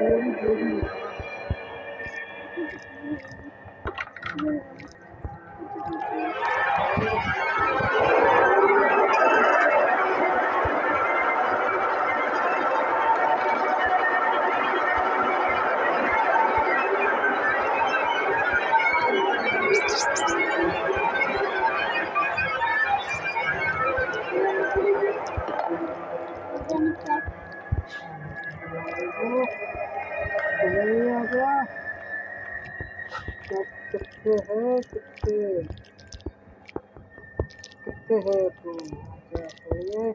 कितने है तू ये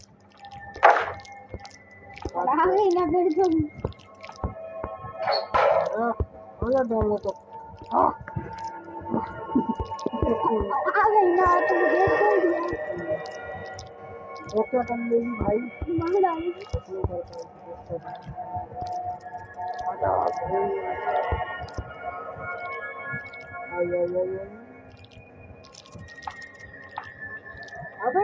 आ गई ना फिर तुम बोला डालो तो आ गई ना तुम गेट खोल दिया वो क्या कर लेगी भाई मार डाली अबे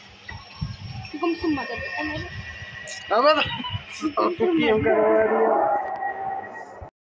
तुम मत अब